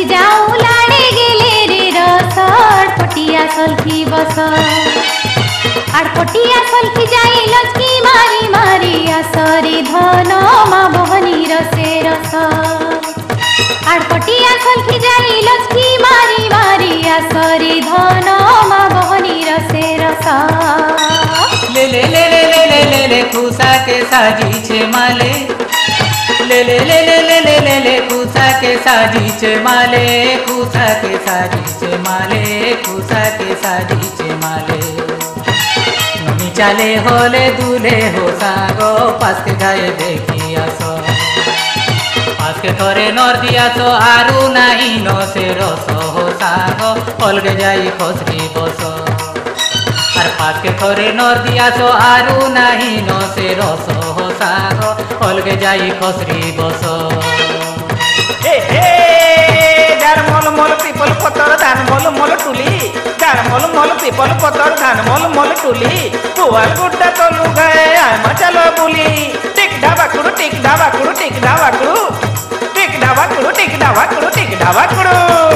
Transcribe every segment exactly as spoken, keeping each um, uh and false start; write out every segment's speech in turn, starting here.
लचकी जाऊ लाड़े गेले रे रस आड़पटिया सलखी बस आड़पटिया सलखी जाई लचकी मारी मारी आसरी धन मा बहनी रसे रस आड़पटिया सलखी जाई लचकी मारी मारी आसरी धन मा बहनी रसे रस ले ले ले ले ले ले ले ले खुशा के साजी छे माले ले ले ले ले ले ले ले ले खुशा के साजी छे माले खुशा के साजी छे माले खुशा के साजी छे माले नमी चाले होले दूले हो सागो पास के गाए देखी आसो पास के करे नर दिया तो आरु नहीं नो से रसो हो सागो अलगे जाई खसरी बसो আর পাকে করে নর দিয়াছো আরু নাহি নসে রস হো সাগো অলগে যাই খসরি বস হে হে ডার মল মল পিপল পতর ধান মল মল টুলি ডার মল মল পিপল পতর ধান মল মল টুলি কুয়ার গুড্ডা তলু গায়ে আমা চালো বুলি টিক ঢাবা কুড়ু টিক ঢাবা কুড়ু টিক ঢাবা কুড়ু টিক ঢাবা কুড়ু টিক ঢাবা কুড়ু টিক ঢাবা কুড়ু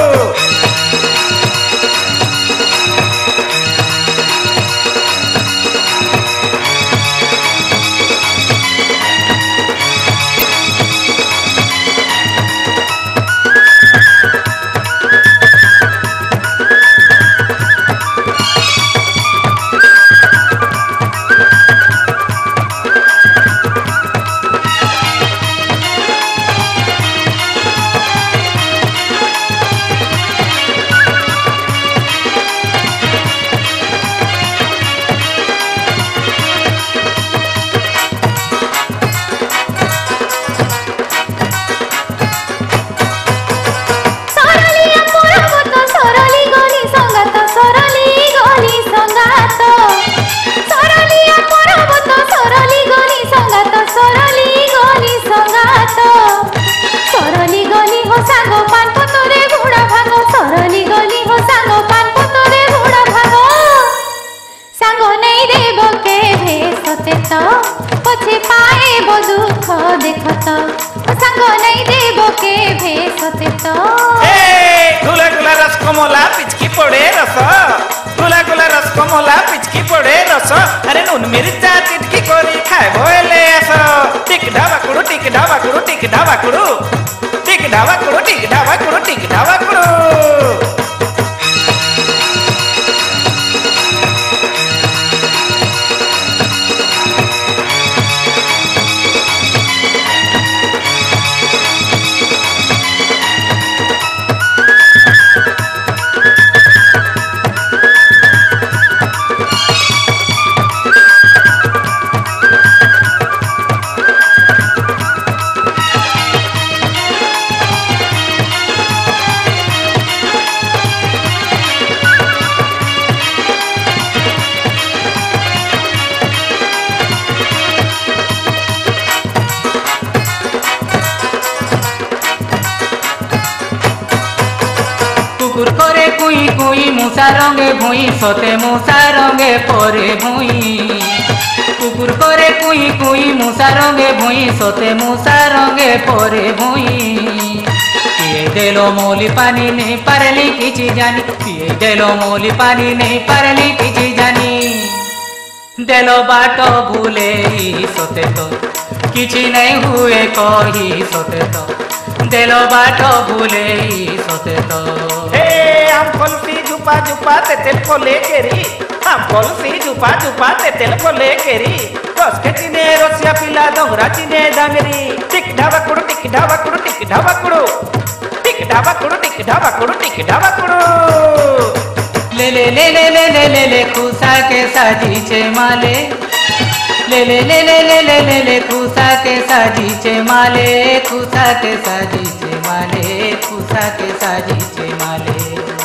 पछे पाए बो दुख देखत संग नहीं देबो के भेसते तो ए गुला गुला रस कमला पिचकी पड़े रस गुला गुला रस कमला पिचकी पड़े रस अरे नून मिर्चा चिटकी कोरी खाए बोले ऐसा टिक ढाबा कुड़ू टिक ढाबा कुड़ू टिक ढाबा कुड़ू टिक ढाबा कुड़ू टिक ढाबा कुड़ू टिक ढाबा कुड़ू कुकुर करे कुई कुई मूसा रंगे भुई सोते मूसा रंगे परे भुई कुकुर करे कुई कुई मूसा रंगे भुई सोते मूसा रंगे परे भुई पिए देलो मोली पानी नहीं पारली किछि जानी पिए देलो मोली पानी नहीं पारली किछि जानी देलो बाटो भूले ही सोते तो किछि नहीं हुए कही सोते तो देलो बाटो भूले ही सोते तो हे हम फलसी झुपा झुपा तेल को लेकेरी हम फलसी झुपा झुपा तेल को लेकेरी बस के चिने रसिया पिला डोंगरा चिने डांगरी टिक ढाबा कुड़ू टिक ढाबा कुड़ू टिक ढाबा कुड़ू टिक ढाबा कुड़ू टिक ढाबा कुड़ू टिक ढाबा कुड़ू ले ले ले ले ले ले ले ले खुशा के साजी छे माले ले ले ले ले ले ले ले ले खुशा के साजी छे माले खुशा के साजी छे माले खुशा के साजी छे माले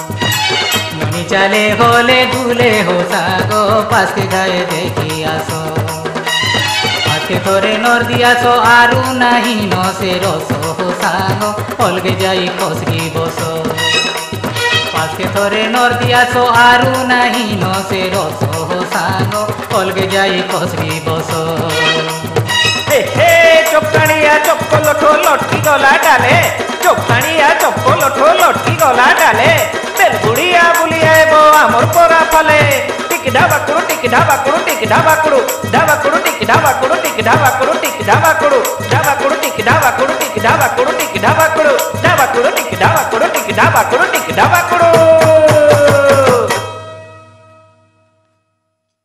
ननी चले होले दूले हो सागो पास के गाए देखी आसो पास के थोरे नर दियासो आरु नहीं नो से रसो हो सागो अलगे जाई खसगी बसो पास के थोरे नर दियासो आरु नहीं नो से रसो हो सागो अलगे जाई खसगी बसो हे हे चोपकाणिया चप्पल ठो लटकी गला डाले चोपकाणिया चप्पल ठो लटकी ढाबाकुड़ू टिक ढाबाकुड़ू ढाबाकुड़ू टिक ढाबाकुड़ू टिक ढाबाकुड़ू टिक ढाबाकुड़ू ढाबाकुड़ू टिक ढाबाकुड़ू टिक ढाबाकुड़ू टिक ढाबाकुड़ू ढाबाकुड़ू टिक ढाबाकुड़ू टिक ढाबाकुड़ू टिक ढाबाकुड़ू